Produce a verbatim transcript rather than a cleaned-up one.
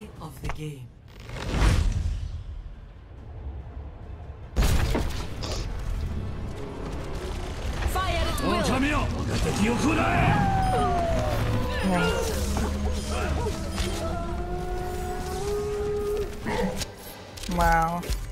of the game. Fire at will. Nice. Wow.